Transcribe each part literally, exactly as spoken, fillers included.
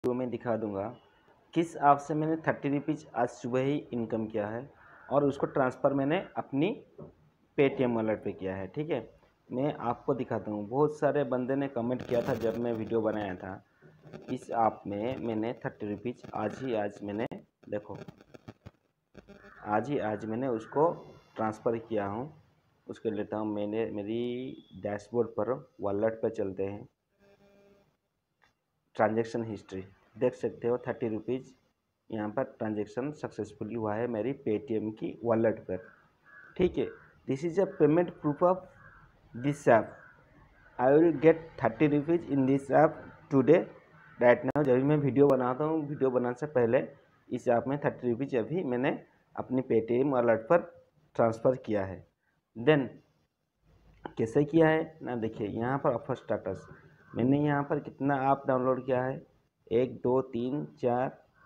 Video में दिखा दूंगा किस ऐप से मैंने थर्टी रुपीज़ आज सुबह ही इनकम किया है और उसको ट्रांसफ़र मैंने अपनी पेटीएम वॉलेट पे किया है। ठीक है, मैं आपको दिखाता हूँ। बहुत सारे बंदे ने कमेंट किया था जब मैं वीडियो बनाया था, इस ऐप में मैंने थर्टी रुपीज़ आज ही आज मैंने देखो आज ही आज मैंने उसको ट्रांसफ़र किया हूँ। उसके लेता हूँ मैंने मेरी डैशबोर्ड पर वॉलेट पर चलते हैं। ट्रांजैक्शन हिस्ट्री देख सकते हो, थर्टी रुपीज़ यहाँ पर ट्रांजैक्शन सक्सेसफुली हुआ है मेरी पेटीएम की वॉलेट पर। ठीक है, this is a payment proof of this app. I will get thirty rupees in this app today right now. जब भी मैं वीडियो बनाता हूँ, वीडियो बनाने से पहले इस ऐप में थर्टी रुपीज़ अभी मैंने अपनी पेटीएम वॉलेट पर ट्रांसफ़र किया है। देन कैसे किया है ना, देखिए यहाँ पर ऑफर स्टाटस मैंने यहाँ पर कितना ऐप डाउनलोड किया है, एक दो तीन चार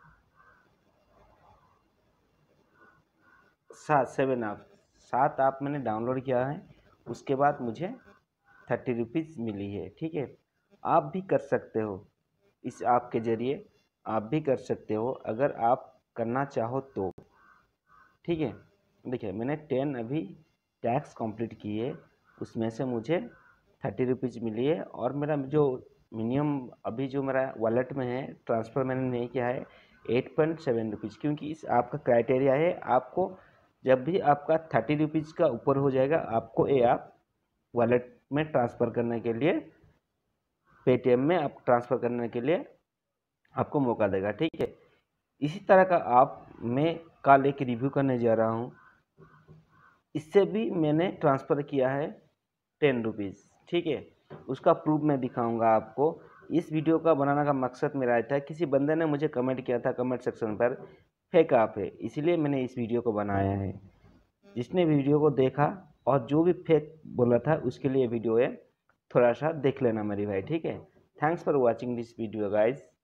सात सेवन ऐप सात ऐप मैंने डाउनलोड किया है। उसके बाद मुझे थर्टी रुपीज़ मिली है। ठीक है, आप भी कर सकते हो, इस ऐप के ज़रिए आप भी कर सकते हो अगर आप करना चाहो तो। ठीक है, देखिए मैंने टेन अभी टैक्स कंप्लीट किए, उसमें से मुझे थर्टी रुपीज़ मिली है और मेरा जो मिनिमम अभी जो मेरा वॉलेट में है ट्रांसफ़र मैंने नहीं किया है एट पॉइंट सेवन रुपीज़, क्योंकि इस आपका क्राइटेरिया है आपको जब भी आपका थर्टी रुपीज़ का ऊपर हो जाएगा आपको ये आप वॉलेट में ट्रांसफ़र करने के लिए, पेटीएम में आप ट्रांसफ़र करने के लिए आपको मौका देगा। ठीक है, इसी तरह का आप मैं कल एक रिव्यू करने जा रहा हूँ, इससे भी मैंने ट्रांसफ़र किया है टेन रुपीज़। ठीक है, उसका प्रूफ मैं दिखाऊंगा आपको। इस वीडियो का बनाने का मकसद मेरा था, किसी बंदे ने मुझे कमेंट किया था कमेंट सेक्शन पर फेक ऐप है, इसलिए मैंने इस वीडियो को बनाया है। जिसने वीडियो को देखा और जो भी फेक बोला था उसके लिए वीडियो है, थोड़ा सा देख लेना मेरी भाई। ठीक है, thanks for watching this video guys.